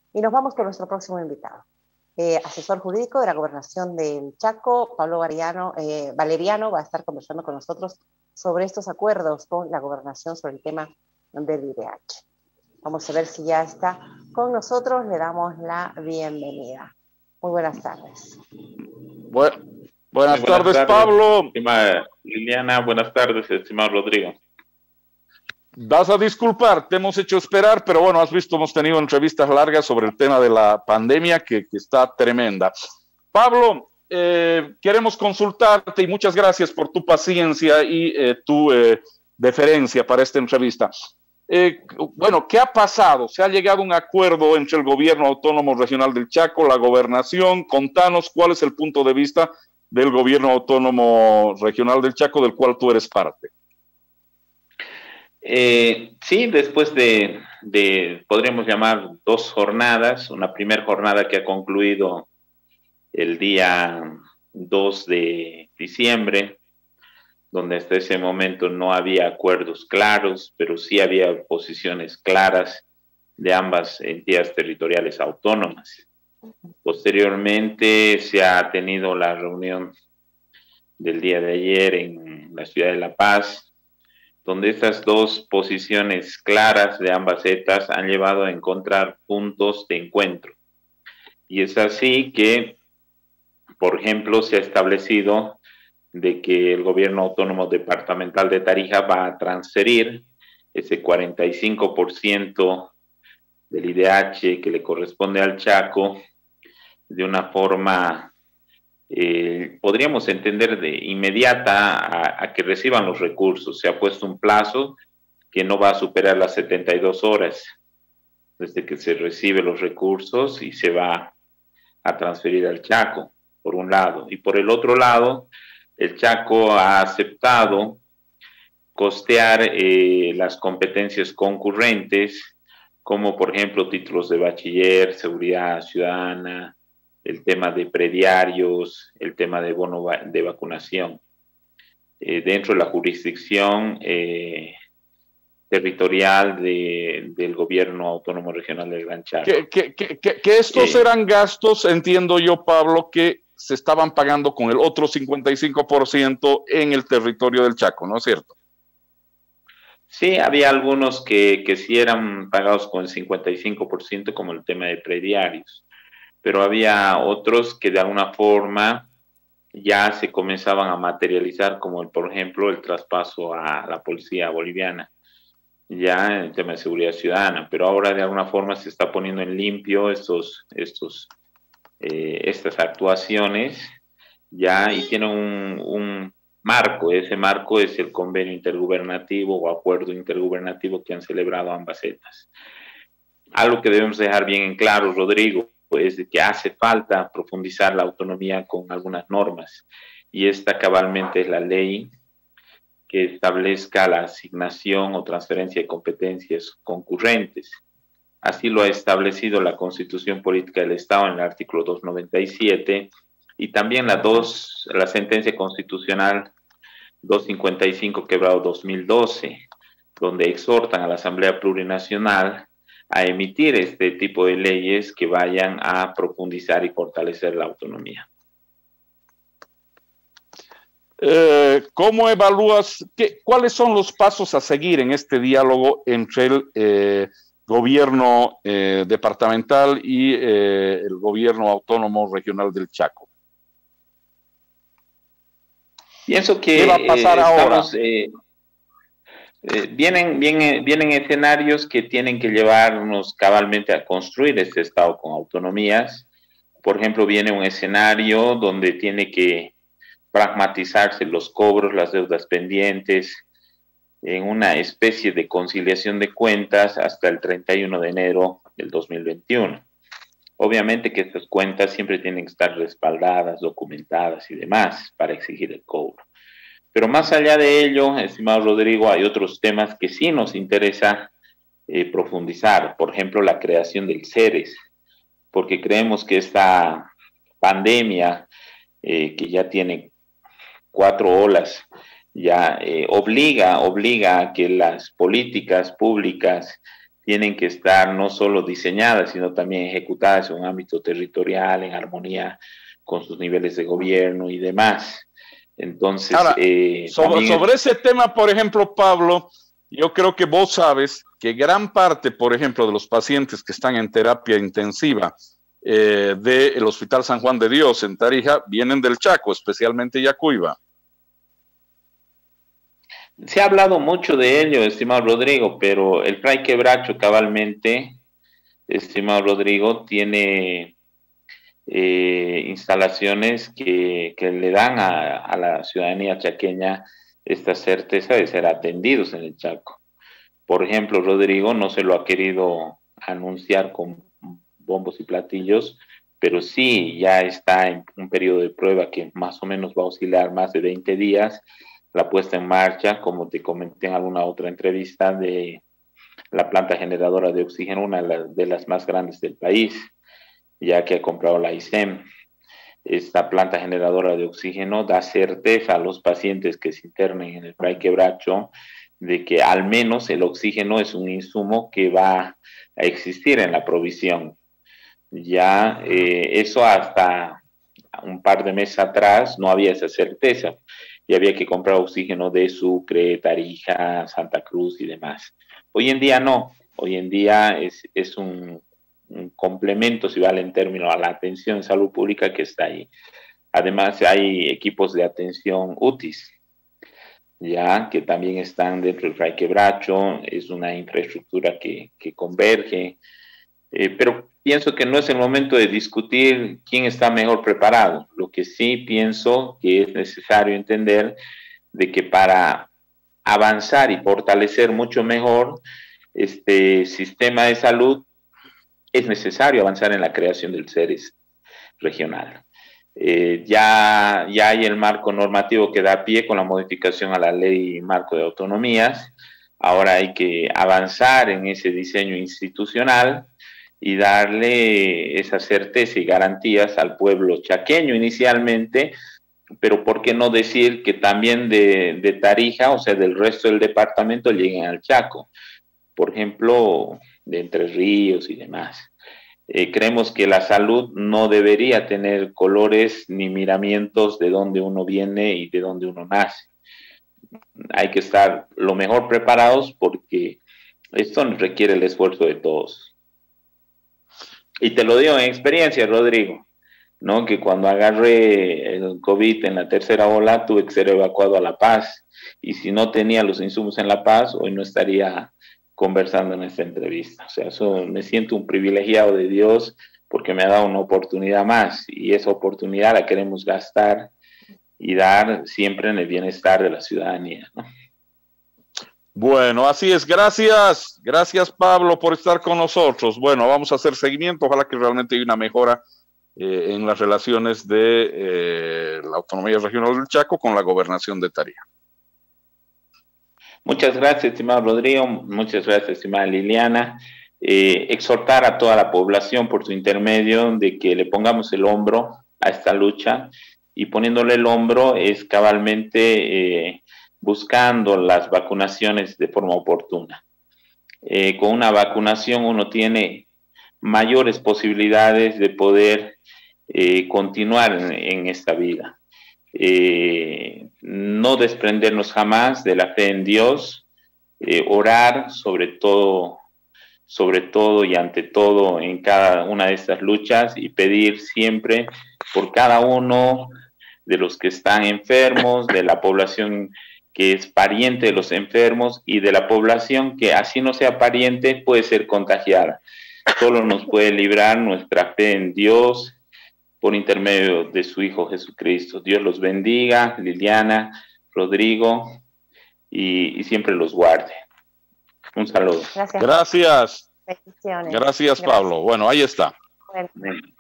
Y nos vamos con nuestro próximo invitado. Asesor jurídico de la Gobernación del Chaco, Pablo Valeriano, va a estar conversando con nosotros sobre estos acuerdos con la Gobernación sobre el tema del IDH. Vamos a ver si ya está con nosotros. Le damos la bienvenida. Muy buenas tardes. Buenas tardes, Pablo. Estimada Liliana, buenas tardes, estimado Rodrigo. Vas a disculpar, te hemos hecho esperar, pero bueno, has visto, hemos tenido entrevistas largas sobre el tema de la pandemia que está tremenda. Pablo, queremos consultarte y muchas gracias por tu paciencia y tu deferencia para esta entrevista. Bueno, ¿qué ha pasado? ¿Se ha llegado a un acuerdo entre el Gobierno Autónomo Regional del Chaco, la Gobernación? Contanos cuál es el punto de vista del Gobierno Autónomo Regional del Chaco, del cual tú eres parte. Sí, después de, podríamos llamar, 2 jornadas, una primera jornada que ha concluido el día 2 de diciembre, donde hasta ese momento no había acuerdos claros, pero sí había posiciones claras de ambas entidades territoriales autónomas. Posteriormente se ha tenido la reunión del día de ayer en la ciudad de La Paz, donde estas 2 posiciones claras de ambas ETAs han llevado a encontrar puntos de encuentro. Y es así que, por ejemplo, se ha establecido de que el gobierno autónomo departamental de Tarija va a transferir ese 45% del IDH que le corresponde al Chaco de una forma, podríamos entender, de inmediata a que reciban los recursos. Se ha puesto un plazo que no va a superar las 72 horas desde que se recibe los recursos y se va a transferir al Chaco, por un lado. Y por el otro lado, el Chaco ha aceptado costear las competencias concurrentes, como por ejemplo títulos de bachiller, seguridad ciudadana, el tema de prediarios, el tema de bono de vacunación, dentro de la jurisdicción territorial del Gobierno Autónomo Regional del Gran Chaco. Que estos eran gastos, entiendo yo, Pablo, que se estaban pagando con el otro 55% en el territorio del Chaco, ¿no es cierto? Sí, había algunos que sí eran pagados con el 55%, como el tema de prediarios, pero había otros que de alguna forma ya se comenzaban a materializar, como por ejemplo el traspaso a la policía boliviana, ya en el tema de seguridad ciudadana, pero ahora de alguna forma se está poniendo en limpio estas actuaciones ya, y tiene un marco. Ese marco es el convenio intergubernativo o acuerdo intergubernativo que han celebrado ambas ETAs. Algo que debemos dejar bien en claro, Rodrigo, es de que hace falta profundizar la autonomía con algunas normas, y esta cabalmente es la ley que establezca la asignación o transferencia de competencias concurrentes. Así lo ha establecido la Constitución Política del Estado en el artículo 297, y también la sentencia constitucional 255/2012, donde exhortan a la Asamblea Plurinacional a emitir este tipo de leyes que vayan a profundizar y fortalecer la autonomía. ¿Cómo evalúas, cuáles son los pasos a seguir en este diálogo entre el gobierno departamental y el gobierno autónomo regional del Chaco? Pienso que ¿qué va a pasar ahora? Vienen escenarios que tienen que llevarnos cabalmente a construir este Estado con autonomías. Por ejemplo, viene un escenario donde tiene que pragmatizarse los cobros, las deudas pendientes, en una especie de conciliación de cuentas hasta el 31 de enero del 2021. Obviamente que estas cuentas siempre tienen que estar respaldadas, documentadas y demás para exigir el cobro. Pero más allá de ello, estimado Rodrigo, hay otros temas que sí nos interesa profundizar. Por ejemplo, la creación del CERES, porque creemos que esta pandemia, que ya tiene 4 olas, ya obliga a que las políticas públicas tienen que estar no solo diseñadas, sino también ejecutadas en un ámbito territorial, en armonía con sus niveles de gobierno y demás. Entonces, ahora, sobre ese tema, por ejemplo, Pablo, yo creo que vos sabes que gran parte, por ejemplo, de los pacientes que están en terapia intensiva del Hospital San Juan de Dios en Tarija vienen del Chaco, especialmente Yacuiba. Se ha hablado mucho de ello, estimado Rodrigo, pero el Fray Quebracho cabalmente, estimado Rodrigo, tiene instalaciones que le dan a la ciudadanía chaqueña esta certeza de ser atendidos en el Chaco. Por ejemplo, Rodrigo no se lo ha querido anunciar con bombos y platillos, pero sí ya está en un periodo de prueba que más o menos va a oscilar más de 20 días, la puesta en marcha, como te comenté en alguna otra entrevista, de la planta generadora de oxígeno, una de las más grandes del país, ya que ha comprado la ISEM. Esta planta generadora de oxígeno da certeza a los pacientes que se internen en el Fray Quebracho de que al menos el oxígeno es un insumo que va a existir en la provisión. Ya eso hasta un par de meses atrás no había esa certeza y había que comprar oxígeno de Sucre, Tarija, Santa Cruz y demás. Hoy en día no, hoy en día es un complemento, si vale en términos a la atención en salud pública que está ahí. Además hay equipos de atención UTIs, ya que también están dentro del Fray Quebracho, es una infraestructura que converge, pero pienso que no es el momento de discutir quién está mejor preparado. Lo que sí pienso que es necesario entender de que para avanzar y fortalecer mucho mejor este sistema de salud es necesario avanzar en la creación del CERES regional. Ya hay el marco normativo que da pie con la modificación a la ley marco de autonomías. Ahora hay que avanzar en ese diseño institucional y darle esa certeza y garantías al pueblo chaqueño inicialmente, pero ¿por qué no decir que también de Tarija, o sea, del resto del departamento, lleguen al Chaco? Por ejemplo, de Entre Ríos y demás. Creemos que la salud no debería tener colores ni miramientos de dónde uno viene y de dónde uno nace. Hay que estar lo mejor preparados porque esto requiere el esfuerzo de todos. Y te lo digo en experiencia, Rodrigo, ¿no? Que cuando agarré el COVID en la tercera ola tuve que ser evacuado a La Paz y si no tenía los insumos en La Paz, hoy no estaría conversando en esta entrevista. O sea, eso me siento un privilegiado de Dios porque me ha dado una oportunidad más y esa oportunidad la queremos gastar y dar siempre en el bienestar de la ciudadanía, ¿no? Bueno, así es. Gracias. Gracias, Pablo, por estar con nosotros. Bueno, vamos a hacer seguimiento. Ojalá que realmente haya una mejora en las relaciones de la Autonomía Regional del Chaco con la Gobernación de Tarija. Muchas gracias, estimado Rodrigo. Muchas gracias, estimada Liliana. Exhortar a toda la población por su intermedio de que le pongamos el hombro a esta lucha y poniéndole el hombro es cabalmente buscando las vacunaciones de forma oportuna. Con una vacunación uno tiene mayores posibilidades de poder continuar en esta vida. No desprendernos jamás de la fe en Dios, orar sobre todo y ante todo en cada una de estas luchas y pedir siempre por cada uno de los que están enfermos, de la población que es pariente de los enfermos y de la población que así no sea pariente puede ser contagiada. Solo nos puede librar nuestra fe en Dios por intermedio de su Hijo Jesucristo. Dios los bendiga, Liliana, Rodrigo, y siempre los guarde. Un saludo. Gracias. Gracias. Bendiciones. Gracias, Pablo. Bueno, ahí está. Bueno.